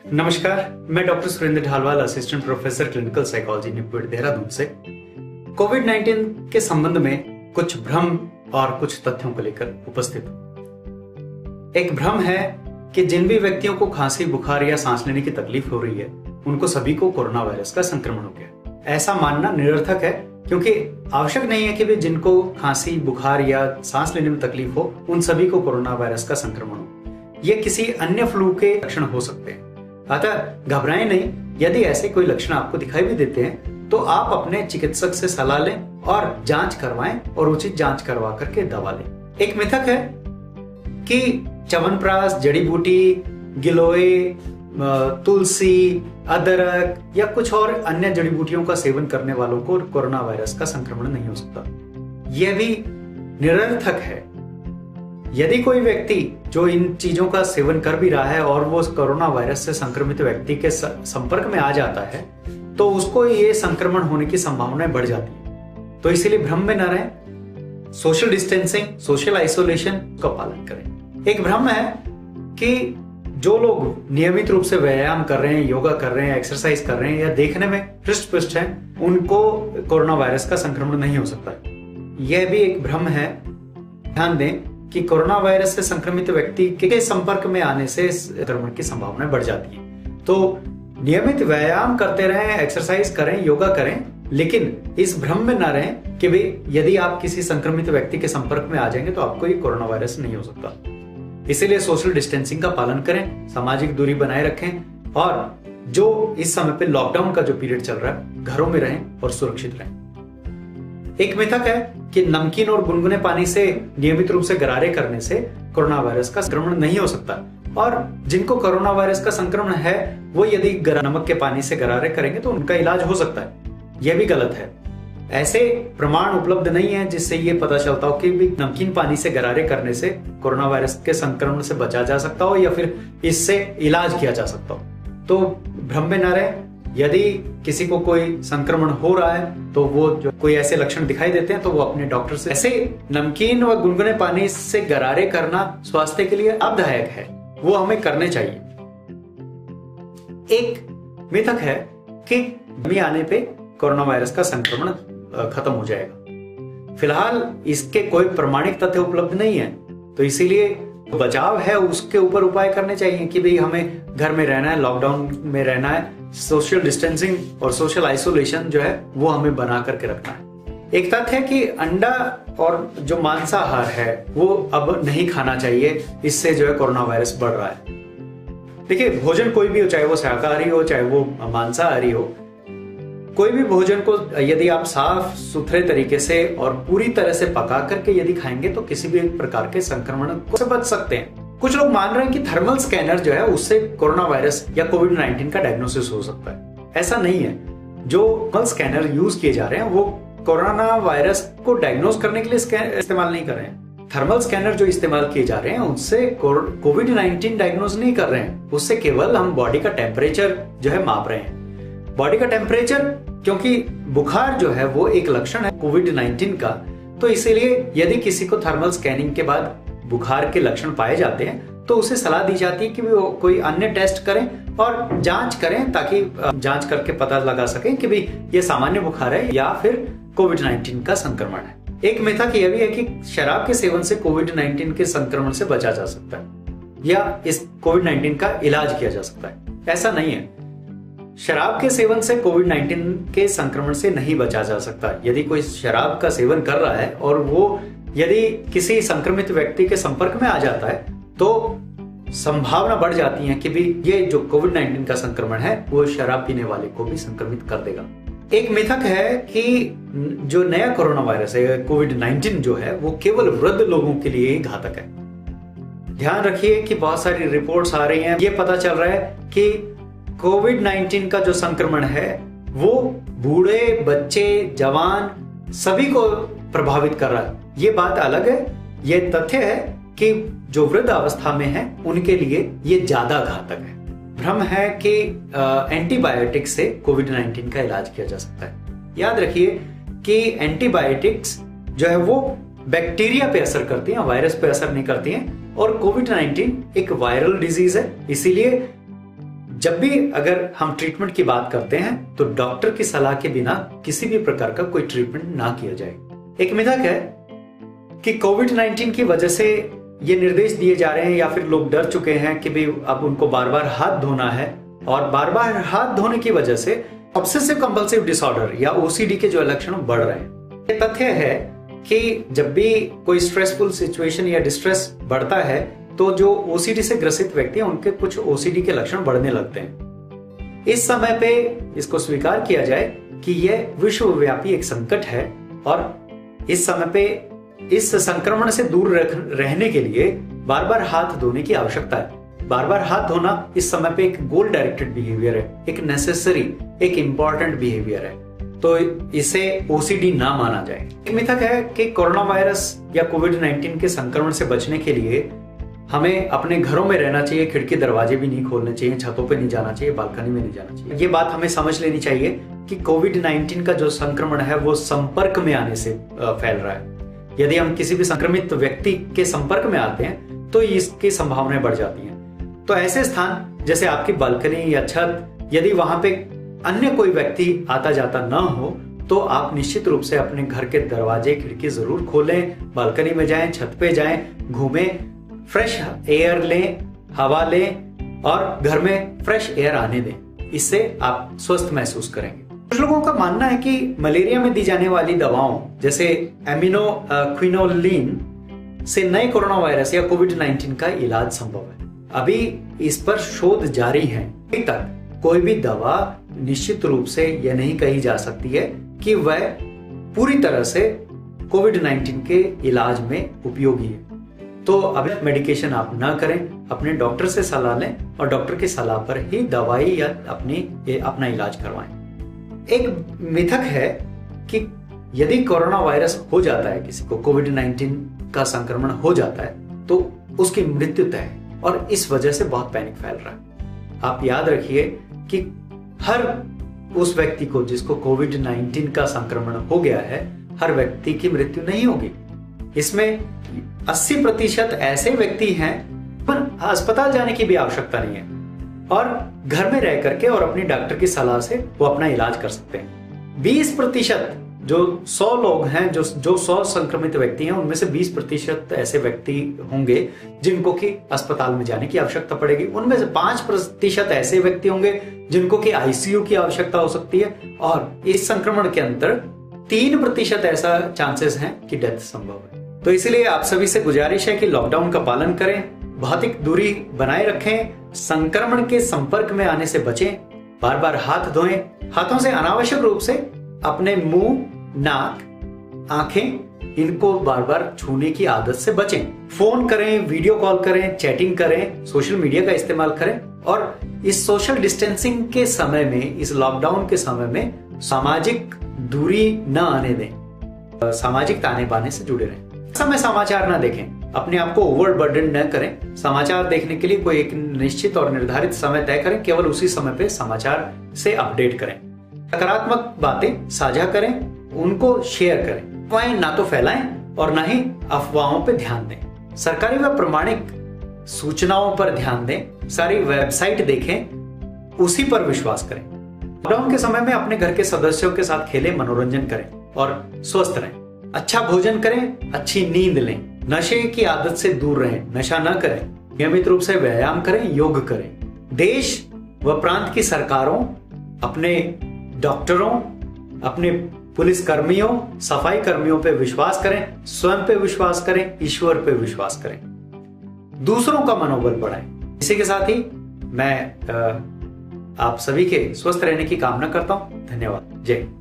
नमस्कार, मैं doctor Surendra Dhalwal, assistant professor clinical psychology NIEPVD Dehradun से कोविड-19 के संबंध में कुछ भ्रम और कुछ तथ्यों को लेकर उपस्थित हूं। एक भ्रम है कि जिन भी व्यक्तियों को खांसी, बुखार या सांस लेने की तकलीफ हो रही है, उनको सभी को कोरोना वायरस का संक्रमण हो गया। ऐसा मानना निरर्थक है, क्योंकि आवश्यक नहीं है कि भी जिनको खांसी, बुखार या सांस लेने में तकलीफ हो, उन सभी को कोरोना वायरस का संक्रमण हो। यह किसी अन्य फ्लू के लक्षण हो सकते हैं। अतः घबराएं नहीं। यदि ऐसे कोई लक्षण आपको दिखाई भी देते हैं तो आप अपने चिकित्सक से सलाह लें और जांच करवाएं और उचित जांच करवा करके दवा लें। एक मिथक है कि च्यवनप्राश, जड़ी बूटी, गिलोय, तुलसी, अदरक या कुछ और अन्य जड़ी बूटियों का सेवन करने वालों को कोरोना वायरस का संक्रमण नहीं हो सकता। यह भी निरर्थक है। यदि कोई व्यक्ति जो इन चीजों का सेवन कर भी रहा है और वो कोरोना वायरस से संक्रमित व्यक्ति के संपर्क में आ जाता है, तो उसको ये संक्रमण होने की संभावनाएं बढ़ जाती है। तो इसीलिए भ्रम में न रहें। सोशल डिस्टेंसिंग, सोशल आइसोलेशन का पालन करें। एक भ्रम है कि जो लोग नियमित रूप से व्यायाम कर रहे हैं, योगा कर रहे हैं, एक्सरसाइज कर रहे हैं या देखने में हृष्ट पुष्ट हैं, उनको कोरोना वायरस का संक्रमण नहीं हो सकता। यह भी एक भ्रम है। ध्यान दें कि कोरोना वायरस से संक्रमित व्यक्ति के संपर्क में आने से संक्रमण की संभावनाएं बढ़ जाती है। तो नियमित व्यायाम करते रहें, एक्सरसाइज करें, योगा करें, लेकिन इस भ्रम में ना रहें कि भाई यदि आप किसी संक्रमित व्यक्ति के संपर्क में आ जाएंगे तो आपको ये कोरोना वायरस नहीं हो सकता। इसीलिए सोशल डिस्टेंसिंग का पालन करें, सामाजिक दूरी बनाए रखें और जो इस समय पे लॉकडाउन का जो पीरियड चल रहा है, घरों में रहें और सुरक्षित रहें। एक मिथक है कि नमकीन और गुनगुने पानी से नियमित रूप से गरारे करने से कोरोना वायरस का संक्रमण नहीं हो सकता, और जिनको कोरोना वायरस का संक्रमण है वो यदि नमक के पानी से गरारे करेंगे तो उनका इलाज हो सकता है। यह भी गलत है। ऐसे प्रमाण उपलब्ध नहीं है जिससे ये पता चलता हो कि भी नमकीन पानी से गरारे करने से कोरोना वायरस के संक्रमण से बचा जा सकता हो या फिर इससे इलाज किया जा सकता हो। तो भ्रम में न रहे। यदि किसी को कोई संक्रमण हो रहा है तो वो जो कोई ऐसे लक्षण दिखाई देते हैं तो वो अपने डॉक्टर से। ऐसे नमकीन व गुनगुने पानी से गरारे करना स्वास्थ्य के लिए लाभदायक है, वो हमें करने चाहिए। एक मिथक है कि गर्मी आने पे कोरोना वायरस का संक्रमण खत्म हो जाएगा। फिलहाल इसके कोई प्रमाणिक तथ्य उपलब्ध नहीं है, तो इसीलिए बचाव है उसके ऊपर उपाय करने चाहिए कि भाई हमें घर में रहना है, लॉकडाउन में रहना है, सोशल डिस्टेंसिंग और सोशल आइसोलेशन जो है वो हमें बना करके रखना है। एक तथ्य है कि अंडा और जो मांसाहार है वो अब नहीं खाना चाहिए, इससे जो है कोरोना वायरस बढ़ रहा है। देखिए, भोजन कोई भी हो, चाहे वो शाकाहारी हो चाहे वो मांसाहारी हो, कोई भी भोजन को यदि आप साफ सुथरे तरीके से और पूरी तरह से पका करके यदि खाएंगे तो किसी भी प्रकार के संक्रमण से बच सकते हैं। कुछ लोग मान रहे हैं कि थर्मल स्कैनर जो है उससे कोरोना वायरस या कोविड-19 का डायग्नोसिस हो सकता है। ऐसा नहीं है। जो थर्मल स्कैनर यूज किए जा रहे हैं वो कोरोना वायरस को डायग्नोस करने के लिए इस्तेमाल नहीं कर रहे हैं। थर्मल स्कैनर जो इस्तेमाल किए जा रहे हैं उससे कोविड-19 डायग्नोस नहीं कर रहे हैं, उससे केवल हम बॉडी का टेम्परेचर जो है माप रहे हैं। बॉडी का टेम्परेचर, क्योंकि बुखार जो है वो एक लक्षण है कोविड-19 का, तो इसीलिए यदि किसी को थर्मल स्कैनिंग के बाद बुखार के लक्षण पाए जाते हैं तो उसे सलाह दी जाती है कि वो कोई अन्य टेस्ट करें और जांच करें, ताकि जांच करके पता लगा सकें कि भाई ये सामान्य बुखार है या फिर कोविड-19 का संक्रमण है। एक मिथक यह भी है कि शराब के सेवन से कोविड-19 के संक्रमण से बचा जा सकता है या इस कोविड-19 का इलाज किया जा सकता है। ऐसा नहीं है। शराब के सेवन से कोविड-19 के संक्रमण से नहीं बचा जा सकता। यदि कोई शराब का सेवन कर रहा है और वो यदि किसी संक्रमित व्यक्ति के संपर्क में आ जाता है तो संभावना बढ़ जाती है कि भी ये जो कोविड-19 का संक्रमण है वो शराब पीने वाले को भी संक्रमित कर देगा। एक मिथक है कि जो नया कोरोना वायरस है कोविड-19 जो है वो केवल वृद्ध लोगों के लिए घातक है। ध्यान रखिए कि बहुत सारी रिपोर्ट्स आ रही हैं, ये पता चल रहा है कि कोविड-19 का जो संक्रमण है वो बूढ़े, बच्चे, जवान सभी को प्रभावित कर रहा है। ये बात अलग है। ये तथ्य है कि जो वृद्ध अवस्था में है उनके लिए ये ज्यादा घातक है। भ्रम है कि एंटीबायोटिक से कोविड-19 का इलाज किया जा सकता है। याद रखिए कि एंटीबायोटिक्स जो है वो बैक्टीरिया पे असर करती हैं, वायरस पे असर नहीं करती हैं। और कोविड-19 एक वायरल डिजीज है, इसीलिए जब भी अगर हम ट्रीटमेंट की बात करते हैं तो डॉक्टर की सलाह के बिना किसी भी प्रकार का कोई ट्रीटमेंट ना किया जाए। एक मिथक है कि कोविड-19 की वजह से ये निर्देश दिए जा रहे हैं या फिर लोग डर चुके हैं कि भाई अब उनको बार बार हाथ धोना है, और बार बार हाथ धोने की वजह से ऑब्सेसिव कंपल्सिव डिसऑर्डर या ओसीडी के जो लक्षण बढ़ रहे हैं। ये तथ्य है कि जब भी कोई स्ट्रेसफुल सिचुएशन या डिस्ट्रेस बढ़ता है तो जो ओसीडी से ग्रसित व्यक्ति हैं उनके कुछ ओसीडी के लक्षण बढ़ने लगते हैं। इस समय पे इसको स्वीकार किया जाए कि यह विश्वव्यापी एक संकट है, और इस समय पे इस संक्रमण से दूर रहने के लिए बार बार हाथ धोने की आवश्यकता है। बार बार हाथ धोना इस समय पे एक गोल डायरेक्टेड बिहेवियर है, एक नेसेसरी, एक इंपॉर्टेंट बिहेवियर है, तो इसे ओसीडी ना माना जाए। एक मिथक है कि कोरोना वायरस या कोविड-19 के संक्रमण से बचने के लिए हमें अपने घरों में रहना चाहिए, खिड़की दरवाजे भी नहीं खोलने चाहिए, छतों पे नहीं जाना चाहिए, बालकनी में नहीं जाना चाहिए। ये बात हमें समझ लेनी चाहिए कि कोविड-19 का जो संक्रमण है वो संपर्क में आने से फैल रहा है। यदि हम किसी भी संक्रमित व्यक्ति के संपर्क में आते हैं तो इसकी संभावनाएं बढ़ जाती हैं। तो ऐसे स्थान जैसे आपकी बालकनी या छत, यदि वहां पे अन्य कोई व्यक्ति आता जाता ना हो तो आप निश्चित रूप से अपने घर के दरवाजे खिड़की जरूर खोलें, बालकनी में जाएं, छत पे जाएं, घूमें, फ्रेश एयर लें, हवा लें और घर में फ्रेश एयर आने दें। इससे आप स्वस्थ महसूस करेंगे। कुछ लोगों का मानना है कि मलेरिया में दी जाने वाली दवाओं जैसे एमिनोक्विनोलिन से नए कोरोना वायरस या कोविड-19 का इलाज संभव है। अभी इस पर शोध जारी है। अभी तक कोई भी दवा निश्चित रूप से यह नहीं कही जा सकती है कि वह पूरी तरह से कोविड-19 के इलाज में उपयोगी है। तो अभी मेडिकेशन आप ना करें, अपने डॉक्टर से सलाह लें और डॉक्टर की सलाह पर ही दवाई या अपना इलाज करवाएं। एक मिथक है कि यदि कोरोना वायरस हो जाता है, किसी को कोविड-19 का संक्रमण हो जाता है तो उसकी मृत्यु तय है, और इस वजह से बहुत पैनिक फैल रहा है। आप याद रखिए कि हर उस व्यक्ति को जिसको कोविड-19 का संक्रमण हो गया है, हर व्यक्ति की मृत्यु नहीं होगी। इसमें 80% ऐसे व्यक्ति हैं पर अस्पताल जाने की भी आवश्यकता नहीं है, और घर में रह करके और अपनी डॉक्टर की सलाह से वो अपना इलाज कर सकते हैं। 20% जो 100 लोग हैं, जो 100 संक्रमित व्यक्ति हैं, उनमें से 20% ऐसे व्यक्ति होंगे जिनको कि अस्पताल में जाने की आवश्यकता पड़ेगी। उनमें से 5% ऐसे व्यक्ति होंगे जिनको कि आईसीयू की आवश्यकता हो सकती है, और इस संक्रमण के अंदर 3% ऐसा चांसेस हैं कि डेथ संभव है। तो इसलिए आप सभी से गुजारिश है कि लॉकडाउन का पालन करें, भौतिक दूरी बनाए रखें, संक्रमण के संपर्क में आने से बचें, बार बार हाथ धोएं, हाथों से अनावश्यक रूप से अपने मुंह, नाक, आंखें, इनको बार बार छूने की आदत से बचें। फोन करें, वीडियो कॉल करें, चैटिंग करें, सोशल मीडिया का इस्तेमाल करें, और इस सोशल डिस्टेंसिंग के समय में, इस लॉकडाउन के समय में सामाजिक दूरी न आने दें, सामाजिक ताने बाने से जुड़े रहें। समय समाचार ना देखें, अपने आप को ओवरबर्डन न करें। समाचार देखने के लिए कोई एक निश्चित और निर्धारित समय तय करें, केवल उसी समय पे समाचार से अपडेट करें। सकारात्मक बातें साझा करें, उनको शेयर करें। अफवाहें ना तो फैलाएं और ना ही अफवाहों पे ध्यान दें। सरकारी व प्रमाणिक सूचनाओं पर ध्यान दें, सारी वेबसाइट देखें, उसी पर विश्वास करें। लॉकडाउन के समय में अपने घर के सदस्यों के साथ खेलें, मनोरंजन करें और स्वस्थ रहें। अच्छा भोजन करें, अच्छी नींद लें, नशे की आदत से दूर रहें, नशा न करें, नियमित रूप से व्यायाम करें, योग करें। देश व प्रांत की सरकारों, अपने डॉक्टरों, अपने पुलिस कर्मियों, सफाई कर्मियों पे विश्वास करें, स्वयं पे विश्वास करें, ईश्वर पे विश्वास करें, दूसरों का मनोबल बढ़ाएं। इसी के साथ ही मैं आप सभी के स्वस्थ रहने की कामना करता हूं। धन्यवाद। जय हिंद।